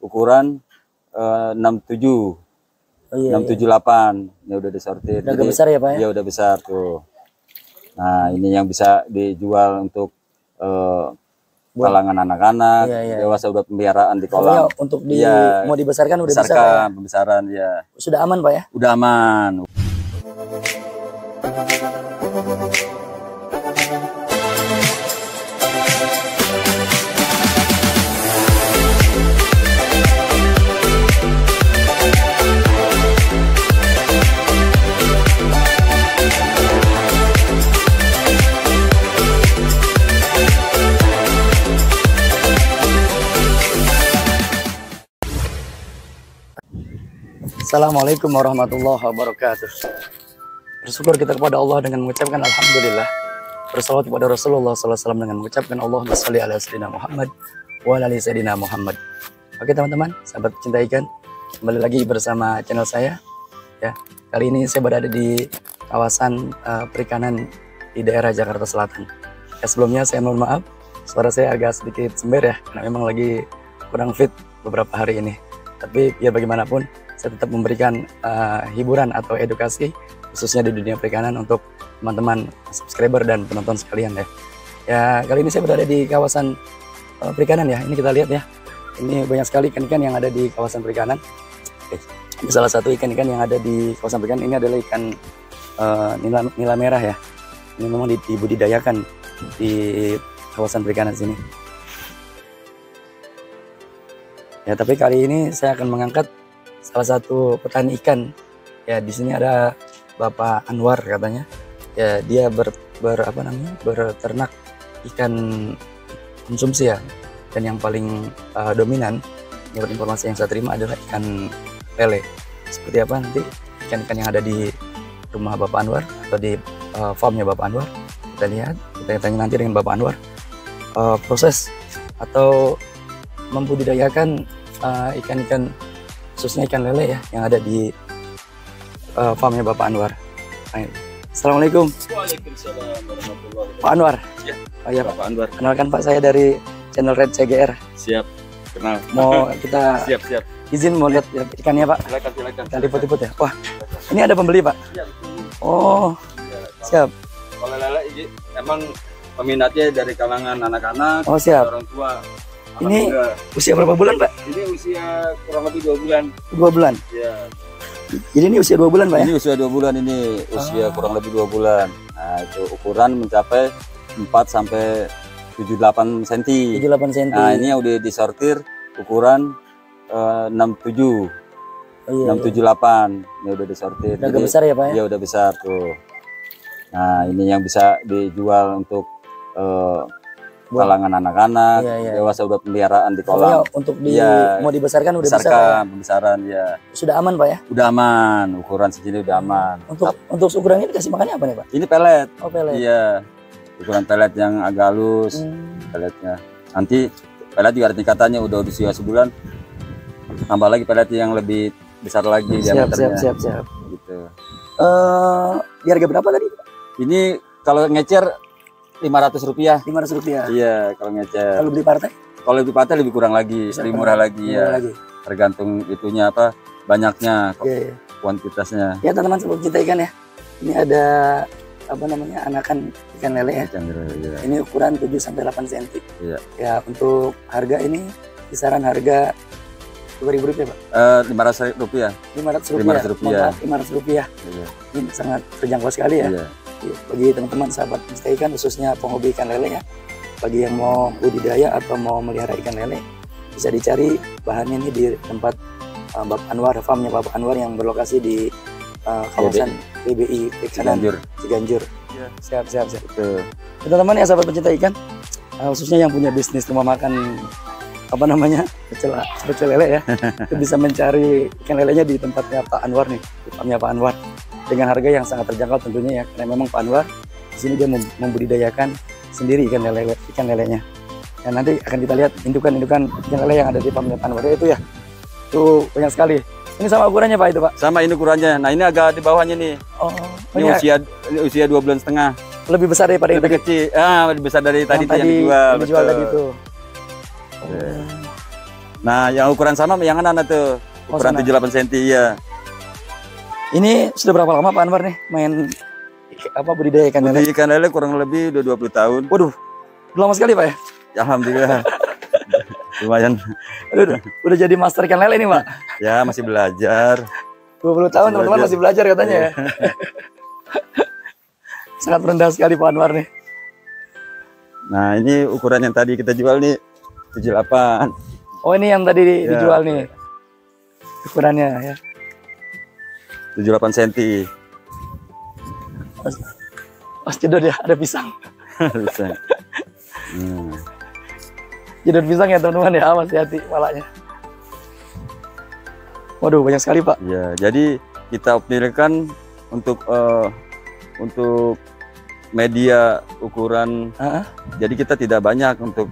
ukuran 67. Oh, iya, 678. Ini udah disortir. Udah agak besar ya Pak ya? Iya udah besar tuh. Nah ini yang bisa dijual untuk kalangan anak-anak, dewasa udah pemeliharaan di kolam. Untuk mau dibesarkan udah bisa ya? Pembesaran ya. Sudah aman Pak ya? Udah aman. Assalamualaikum warahmatullahi wabarakatuh. Bersyukur kita kepada Allah dengan mengucapkan Alhamdulillah. Bersalawat kepada Rasulullah SAW dengan mengucapkan Allahumma sholli ala sayyidina Muhammad wa ala ali sayyidina Muhammad. Oke teman-teman, sahabat pecinta ikan, kembali lagi bersama channel saya. Ya, kali ini saya berada di kawasan perikanan di daerah Jakarta Selatan. Ya, sebelumnya saya mohon maaf, suara saya agak sedikit sember ya, karena memang lagi kurang fit beberapa hari ini. Tapi ya bagaimanapun, saya tetap memberikan hiburan atau edukasi khususnya di dunia perikanan untuk teman-teman subscriber dan penonton sekalian ya. Ya, kali ini saya berada di kawasan perikanan ya. Ini kita lihat ya. Ini banyak sekali ikan-ikan yang ada di kawasan perikanan. Ini salah satu ikan-ikan yang ada di kawasan perikanan ini adalah ikan nila merah ya. Ini memang dibudidayakan di kawasan perikanan sini. Ya, tapi kali ini saya akan mengangkat salah satu petani ikan ya. Di sini ada Bapak Anwar katanya ya, dia berternak ikan konsumsi ya, dan yang paling dominan menurut informasi yang saya terima adalah ikan lele. Seperti apa nanti ikan-ikan yang ada di rumah Bapak Anwar atau di farmnya Bapak Anwar, kita lihat, kita tanya nanti dengan Bapak Anwar proses atau membudidayakan ikan-ikan khususnya ikan lele ya yang ada di farmnya Bapak Anwar. Assalamualaikum. Waalaikumsalam warahmatullahi wabarakatuh. Pak Anwar. Ya, Oh iya Bapak Anwar. Kenalkan Pak, saya dari channel Red CGR. Siap. Kenal. Mau kita siap. izin mau lihat ikannya Pak. Silakan. Kita liput-liput ya. Wah, ini ada pembeli Pak. Siap. Oh, siap. Kalau lele ini emang peminatnya dari kalangan anak-anak, Oh siap. orang tua. Ini muda. usia berapa bulan Pak? Ini usia kurang lebih 2 bulan. 2 bulan. Ya. Jadi ini usia 2 bulan Pak ya? Ini usia 2 bulan ini, usia kurang lebih 2 bulan. Nah, itu ukuran mencapai 4 sampai 78 cm. 78 cm. Nah, ini yang udah disortir ukuran 67. Oh, iya, 678. Ini udah disortir. Udah agak besar ya Pak ya? Iya, udah besar tuh. Nah, ini yang bisa dijual untuk kalangan anak-anak, dewasa udah pemeliharaan di kolam. Untuk mau dibesarkan udah bisa ya? Pembesaran ya. Sudah aman Pak ya? Udah aman, ukuran segini udah aman. Untuk ukurannya dikasih makannya apa nih Pak? Ini pelet. Oh pelet. Iya, ukuran pelet yang agak halus peletnya. Nanti pelet juga ada tingkatannya, udah usia sebulan, tambah lagi pelet yang lebih besar lagi diameternya. Siap. Gitu. Di harga berapa tadi? Ini kalau ngecer Rp500. Rp500. Iya, kalau ngecer. Kalau beli partai? Kalau lebih partai lebih kurang lagi, lebih murah lagi ya. Tergantung itunya apa, banyaknya, kuantitasnya. Ya teman-teman sebelum kita ikan ya. Ini ada apa namanya, anakan ikan lele ya. Ini ukuran 7 sampai 8 cm. Iya. Ya, untuk harga ini kisaran harga Rp2.000 Pak. Rp500. Rp500. Iya. Ini sangat terjangkau sekali ya. Iya. Bagi teman-teman sahabat pecinta ikan khususnya penghobi ikan lele ya, bagi yang mau budidaya atau mau melihara ikan lele, bisa dicari bahannya ini di tempat Bapak Anwar, farmnya Bapak Anwar yang berlokasi di kawasan BBI Ciganjur. Ya. Siap. Teman-teman ya sahabat pecinta ikan, khususnya yang punya bisnis rumah makan apa namanya, pecel lele ya, itu bisa mencari ikan lelenya di tempatnya Pak Anwar nih, di farmnya Pak Anwar, dengan harga yang sangat terjangkau tentunya ya, karena memang Pak Anwar di sini dia membudidayakan sendiri ikan lelenya. Dan nanti akan kita lihat indukan ikan lele yang ada di farmnya Pak Anwar itu ya, itu banyak sekali. Ini sama ukurannya Pak itu Pak? Sama ini ukurannya. Nah ini agak di bawahnya nih. Oh, ini usia 2,5 bulan. Lebih besar daripada lebih kecil. Lebih besar dari tadi yang dijual. Tadi itu. Nah, yang ukuran sama yang anak tuh, ukuran sana. 78 cm ya. Ini sudah berapa lama Pak Anwar nih main apa budidaya ikan lele? Budidaya ikan lele kurang lebih udah 20 tahun. Waduh, udah lama sekali Pak ya? Alhamdulillah. Lumayan. Aduh, udah jadi master ikan lele nih Pak. Ya, masih belajar. 20 tahun teman-teman masih belajar katanya ya. Sangat rendah sekali Pak Anwar nih. Nah, ini ukuran yang tadi kita jual nih 78. Oh, ini yang tadi dijual nih. Ukurannya ya. 78 cm. Mas jedot ya, ada pisang. Bisa. Jedot pisang ya teman-teman ya, hati-hati palanya. Waduh, banyak sekali Pak. Ya, jadi kita optimalkan untuk media ukuran. Jadi kita tidak banyak untuk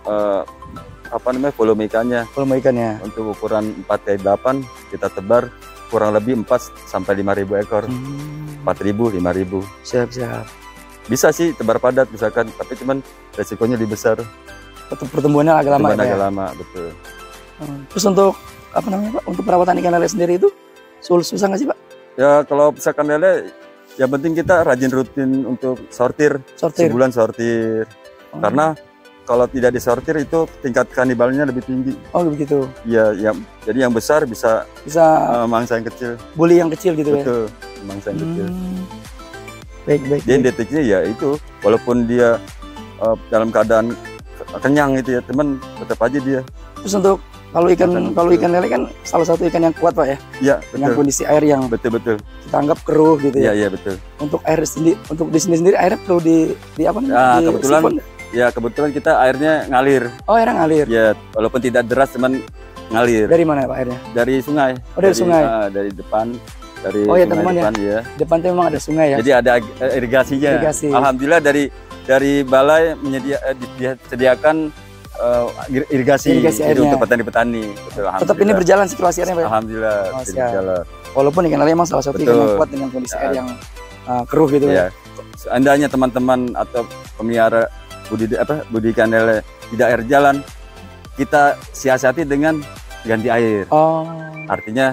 volume ikannya. Volume ikannya. Untuk ukuran 4x8 kita tebar kurang lebih 4 sampai 5.000 ekor. 4.000, 5.000. Siap. Bisa sih tebar padat misalkan, tapi cuman resikonya lebih besar. Pertumbuhannya agak lama ya, agak lama, betul. Terus untuk apa namanya Pak? Untuk perawatan ikan lele sendiri itu susah nggak sih Pak? Ya kalau misalkan lele, yang penting kita rajin rutin untuk sortir. Sebulan sortir. Karena kalau tidak disortir itu tingkat kanibalnya lebih tinggi. Oh begitu. Iya, jadi yang besar bisa mangsa yang kecil. Bully yang kecil gitu. Betul, ya. Mangsa yang kecil. Baik. Jadi deteknya ya itu, walaupun dia dalam keadaan kenyang itu ya teman, tetap aja dia. Terus untuk kalau ikan lele kan salah satu ikan yang kuat Pak ya. Iya, dengan kondisi air yang betul. Kita anggap keruh gitu ya. Iya, betul. Untuk air sendiri, untuk di sini sendiri airnya perlu di apa namanya? Kebetulan kita airnya ngalir. Oh, airnya ngalir. Ya, walaupun tidak deras cuman ngalir. Dari mana Pak airnya? Dari sungai. Oh, dari sungai. Dari depan. Dari ya sungai teman-teman depan, ya. Depan tuh memang ada sungai ya. Jadi ada irigasinya. Alhamdulillah dari balai disediakan irigasi itu untuk petani-petani. Tetap ini berjalan sirkulasi airnya Pak. Alhamdulillah. Berjalan. Walaupun ikan lele memang salah satu ikan yang kuat dengan kondisi air yang keruh gitu ya. Seandainya teman-teman atau pemelihara budidaya ikan lele tidak air jalan, kita siasati dengan ganti air. Artinya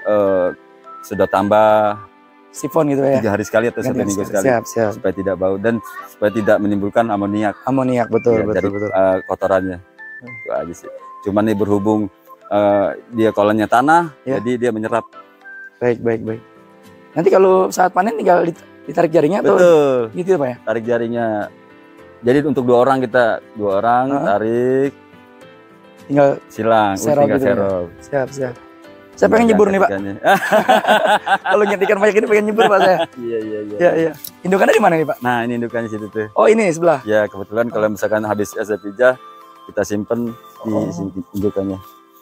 sudah tambah sifon gitu ya. 3 hari sekali atau 1 minggu sekali. Siap. Supaya tidak bau dan supaya tidak menimbulkan amoniak. Betul. Kotorannya. Itu aja sih. Cuman nih berhubung dia kolamnya tanah, jadi dia menyerap. Baik. Nanti kalau saat panen tinggal ditarik jaringnya atau gitu Pak ya? Tarik jaringnya. Jadi untuk 2 orang kita tarik, tinggal silang, tinggal serong. Siap. Saya pengen nyebur nih Pak. Kalau ikan banyak ini pengen nyebur Pak saya. Iya. Indukannya di mana nih Pak? Nah ini indukannya situ tuh. Oh ini sebelah. Ya kebetulan kalau misalkan habis saya pijah, kita simpen di indukannya.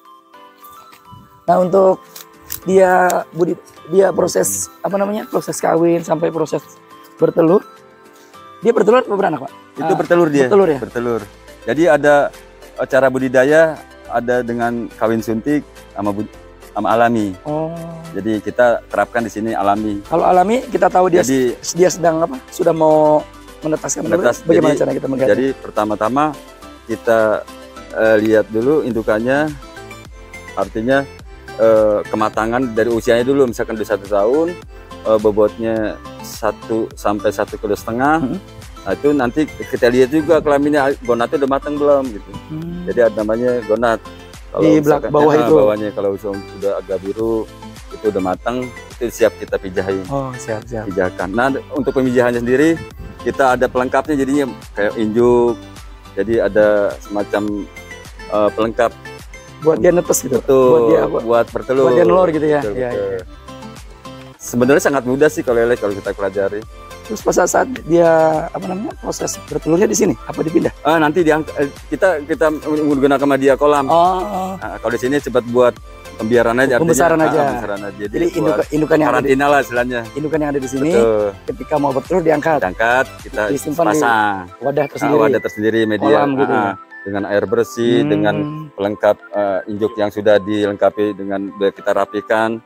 Nah untuk dia proses proses kawin sampai proses bertelur. Dia bertelur atau beranak Pak? Itu bertelur dia. Bertelur. Jadi ada cara budidaya, ada dengan kawin suntik sama alami. Jadi kita terapkan di sini alami. Kalau alami kita tahu dia sedang sudah mau menetaskan. Bagaimana cara kita melihat? Jadi pertama-tama kita lihat dulu indukannya, artinya kematangan dari usianya dulu, misalkan udah 1 tahun, bobotnya 1 sampai 1,5 kilo. Nah itu nanti kita lihat juga kelaminnya gonatnya udah matang belum gitu. Jadi ada namanya gonat. Kalau di bawah itu bawahnya kalau sudah agak biru itu udah matang, itu siap kita pijahin. Siap. Pijahkan. Nah untuk pemijahannya sendiri kita ada pelengkapnya, jadinya kayak injuk. Jadi ada semacam pelengkap buat dia netes gitu. Buat bertelur. Buat dia nelur gitu ya. Betul. Sebenarnya sangat mudah sih kalau lele kalau kita pelajari. Terus pas saat dia proses bertelurnya di sini apa dipindah? Nanti kita menggunakan media kolam. Nah, kalau di sini cepat buat pembiaran aja. Pembesaran aja. Jadi indukan yang karantina lah istilahnya. Indukan yang ada di sini. Ketika mau bertelur diangkat. Kita disimpan pasang di wadah tersendiri media kolam, gitu. Dengan air bersih, dengan pelengkap injuk yang sudah dilengkapi dengan kita rapikan.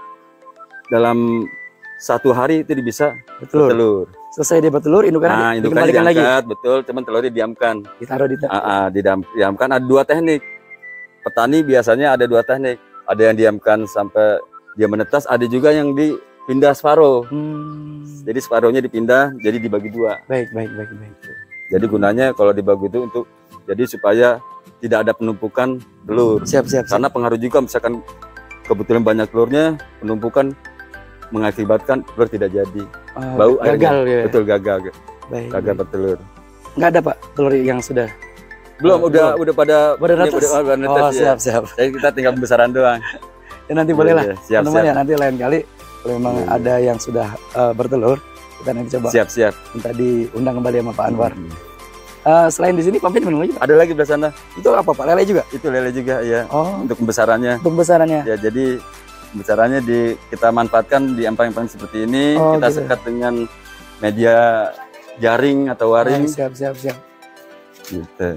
Dalam 1 hari itu bisa bertelur. Selesai dia bertelur, indukannya dikembalikan lagi. Betul, cuman telurnya diamkan. Ditaruh diamkan. Ada 2 teknik. petani biasanya ada 2 teknik. Ada yang diamkan sampai dia menetas, ada juga yang dipindah separuh. Jadi separuhnya dipindah, jadi dibagi 2. Baik. Jadi gunanya kalau dibagi itu untuk jadi supaya tidak ada penumpukan telur. Siap. Karena pengaruh juga misalkan kebetulan banyak telurnya, penumpukan mengakibatkan telur tidak jadi. Bau gagal ya. Betul, gagal. Baik. Gagal bertelur. Nggak ada Pak telur yang sudah? Belum, udah pada netes. Netes, ya. Siap. Jadi kita tinggal pembesaran doang. Ya nanti boleh lah. Teman-teman ya, nanti lain kali kalau memang ada yang sudah bertelur, kita nanti coba. Siap. Minta diundang kembali sama Pak Anwar. Selain di sini Pampin minum lagi Pak? Ada lagi belah sana. Itu apa Pak? Lele juga? Itu lele juga ya. Oh. Untuk pembesarannya. Ya, jadi pembesarannya kita manfaatkan di empang-empang seperti ini. Kita gitu. sekat dengan media jaring atau waring. Siap. Gitu.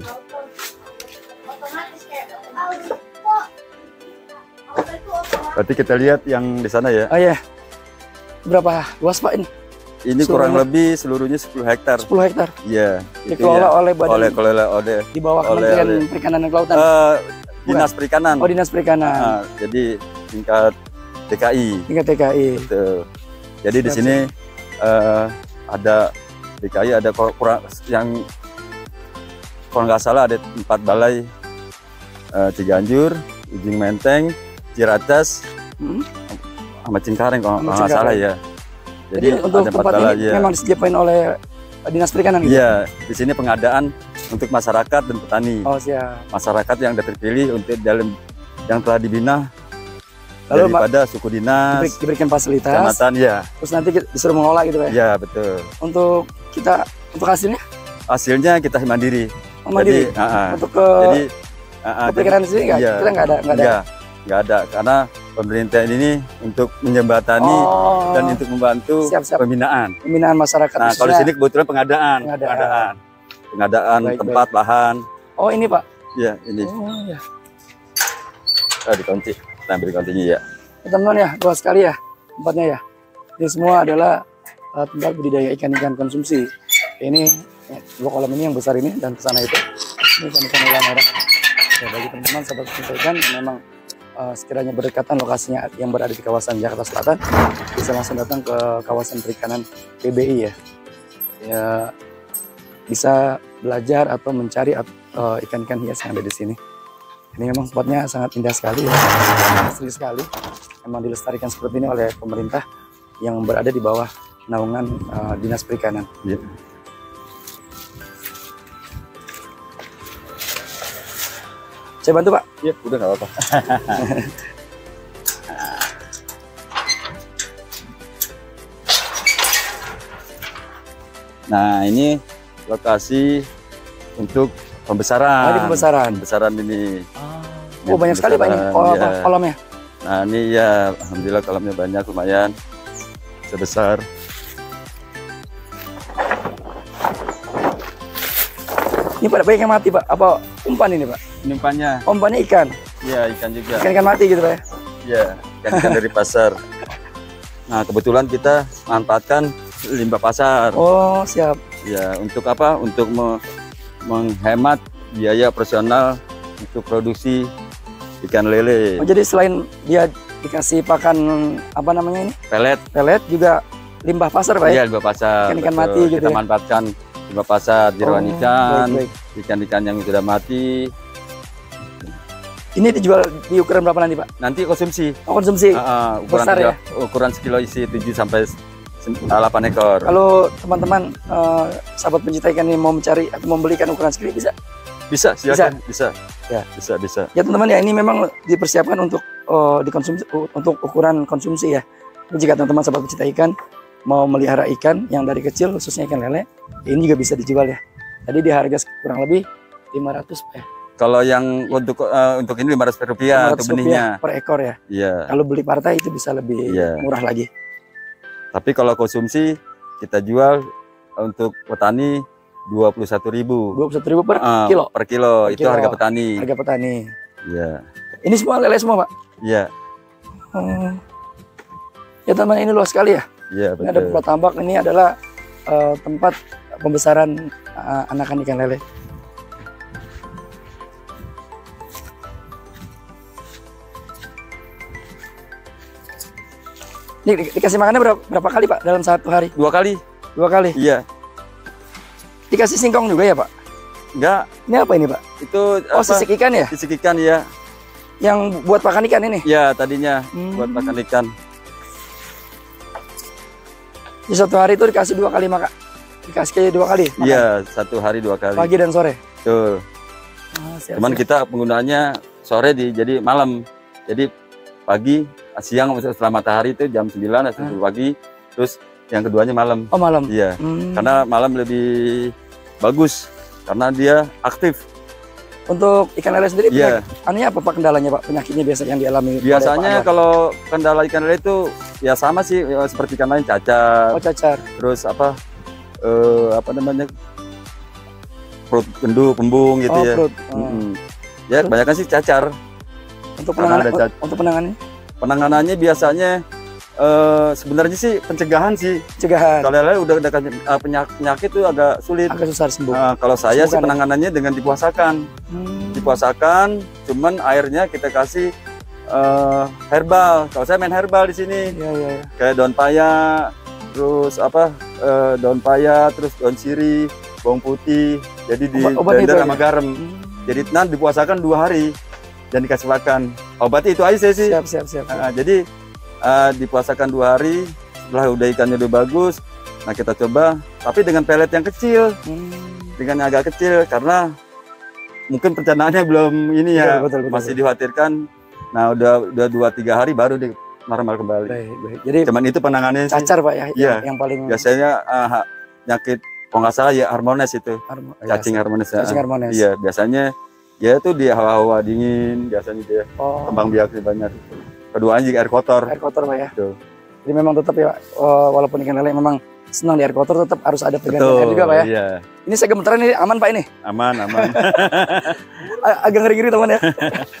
Berarti kita lihat yang di sana ya. Oh iya. Berapa luas Pak ini? Ini kurang lebih seluruhnya 10 hektar. 10 hektar. Iya. Dikelola oleh badan. Oleh di bawah Kementerian Perikanan dan Kelautan. Dinas Perikanan. Oh, Dinas Perikanan. Jadi tingkat DKI. Betul. Jadi di sini ada DKI, ada kurang yang kalau nggak salah ada 4 balai, Ciganjur, Ujung Menteng, Ciracas, sama Cengkareng kalau nggak salah ya. Jadi untuk tempat ini memang disediakan oleh Dinas Perikanan gitu? Iya, di sini pengadaan untuk masyarakat dan petani. Oh siap. Masyarakat yang sudah terpilih untuk yang telah dibina. Lalu daripada suku dinas, diberikan fasilitas, kecamatan ya. Terus nanti disuruh mengolah gitu Pak? Iya betul. Untuk hasilnya? Hasilnya kita mandiri. Mandiri. Untuk perikanan di sini kita nggak ada. Nggak ada karena pemerintah ini untuk menjembatani dan untuk membantu pembinaan masyarakat. Nah kalau di sini kebetulan pengadaan tempat lahan. Oh ini Pak? Iya ini. Oh ya. Dikunci, kita ambil kuncinya ya. Teman-teman ya, luas sekali ya tempatnya ya. Ini semua adalah tempat budidaya ikan-ikan konsumsi. Ini dua kolam ini yang besar ini dan kesana itu. Ini sama-sama merah. Ya, bagi teman-teman sahabat ikan memang sekiranya berdekatan lokasinya yang berada di kawasan Jakarta Selatan, bisa langsung datang ke kawasan perikanan PBI ya. Ya bisa belajar atau mencari ikan-ikan hias yang ada di sini. Ini memang tempatnya sangat indah sekali ya, asri sekali. Memang dilestarikan seperti ini oleh pemerintah yang berada di bawah naungan Dinas Perikanan. Ya. Saya bantu Pak? Iya, udah nggak apa-apa. Nah ini lokasi untuk pembesaran. Oh, ini pembesaran. Pembesaran ini. Oh banyak sekali Pak ini kolamnya. Nah ini ya alhamdulillah kolamnya banyak, lumayan sebesar. Ini pada banyak yang mati Pak, apa umpan ini Pak? Umpannya. Umpannya ikan? Iya ikan juga. Ikan-ikan mati gitu Pak ya? Iya, ikan dari pasar. Nah kebetulan kita manfaatkan limbah pasar. Oh siap. Ya untuk apa? Untuk menghemat biaya operasional untuk produksi ikan lele. Oh, jadi selain dia dikasih pakan apa namanya ini? Pelet juga limbah pasar Pak ya? Iya limbah pasar. Ikan-ikan mati gitu. Kita manfaatkan limbah pasar, jeroan ikan yang sudah mati. Ini dijual di ukuran berapa nanti Pak? Nanti konsumsi. Oh konsumsi. Ukuran besar ya? Ukuran sekilo isi 7 sampai 8 ekor. Kalau teman-teman sahabat pencinta ikan ini mau mencari atau membelikan ukuran segini bisa? Bisa, silakan. Bisa. Ya, bisa. Ya teman-teman ya, ini memang dipersiapkan untuk dikonsumsi untuk ukuran konsumsi ya. Jika teman-teman sahabat pencinta ikan mau melihara ikan yang dari kecil khususnya ikan lele, ini juga bisa dijual ya. Tadi di harga kurang lebih 500 ya. Kalau yang untuk ini 500 rupiah untuk benihnya per ekor ya. Iya. Kalau beli partai itu bisa lebih murah lagi. Tapi kalau konsumsi kita jual untuk petani 21.000. 21.000 per kilo. Per kilo itu harga petani. Harga petani. Iya. Ini semua lele semua Pak. Iya. Ya teman ini luas sekali ya. Iya betul. Ini ada tempat tambak. Ini adalah tempat pembesaran anakan ikan lele. Ini dikasih makannya berapa kali Pak dalam satu hari? 2 kali. 2 kali? Iya. Dikasih singkong juga ya Pak? Enggak. Ini apa ini Pak? Itu sisik ikan ya? Sisik ikan ya. Yang buat pakan ikan ini? Iya, tadinya buat pakan ikan. Di satu hari itu dikasih 2 kali makan? Dikasih 2 kali makan? Iya, satu hari 2 kali. Pagi dan sore? Tuh. Cuman kita penggunaannya sore jadi malam. Jadi pagi, siang setelah matahari itu jam 9 atau pagi. Terus yang keduanya malam. Oh malam? Iya. Karena malam lebih bagus. Karena dia aktif. Untuk ikan lele sendiri, anunya apa Pak kendalanya Pak? Penyakitnya biasa yang dialami? Biasanya kalau kendala ikan lele itu ya sama sih seperti ikan lain, cacar. Oh cacar. Terus apa namanya? Perut gendut, pembung gitu ya. Perut. Ya kebanyakan sih cacar. Untuk penanganannya? Penanganannya biasanya sebenarnya sih pencegahan sih. Pencegahan. Kalau lele udah penyakit itu agak sulit. Agak susah sembuh. Kalau saya sih penanganannya dengan dipuasakan. Dipuasakan, cuman airnya kita kasih herbal. Kalau saya main herbal di sini. Iya. Kayak daun paya, terus daun paya, terus daun sirih, bawang putih. Jadi di blender sama garam. Jadi nanti dipuasakan 2 hari dan dikasih makan. Obatnya itu aja sih. Siap. Jadi dipuasakan 2 hari, setelah udah ikannya udah bagus, nah kita coba, tapi dengan pelet yang kecil, dengan agak kecil, karena mungkin pencernaannya belum ini ya, betul. Masih dikhawatirkan. Nah udah 2-3 hari baru normal kembali. Baik. Jadi cuman itu penanganannya cacar Pak ya, iya, yang paling biasanya penyakit kalau nggak salah ya harmones itu, cacing harmones. Iya, biasanya ya itu di hawa-hawa dingin, biasanya dia kembang biak banyak. Keduanya juga air kotor. Air kotor Pak ya. Tuh. Jadi memang tetap ya, walaupun ikan lele memang senang di air kotor, tetap harus ada pergantian air juga Pak ya. Iya. Ini saya gemetaran ini aman Pak ini? Aman. Agak ngeri-ngeri teman ya.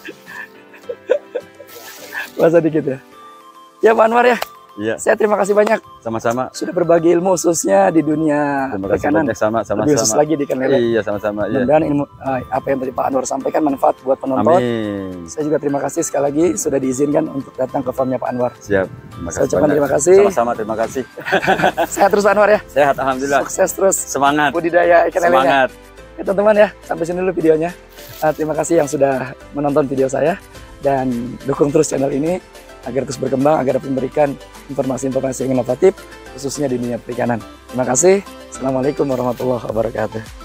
Masa dikit ya. Ya Pak Anwar ya. Iya. Saya terima kasih banyak. Sama-sama. Sudah berbagi ilmu khususnya di dunia perikanan. Sama-sama. Lebih khusus lagi di ikan lele. Iya, sama-sama. Mudah-mudahan ilmu apa yang tadi Pak Anwar sampaikan manfaat buat penonton. Amin. Saya juga terima kasih sekali lagi sudah diizinkan untuk datang ke farmnya Pak Anwar. Siap. Saya ucapkan terima kasih. Sama-sama, terima kasih. Sehat terus Pak Anwar ya. Sehat, alhamdulillah. Sukses terus. Semangat. Budidaya ikan lele. Semangat. Ya teman-teman ya, sampai sini dulu videonya. Terima kasih yang sudah menonton video saya dan dukung terus channel ini agar terus berkembang, agar dapat memberikan informasi-informasi yang inovatif khususnya di dunia perikanan. Terima kasih. Assalamualaikum warahmatullahi wabarakatuh.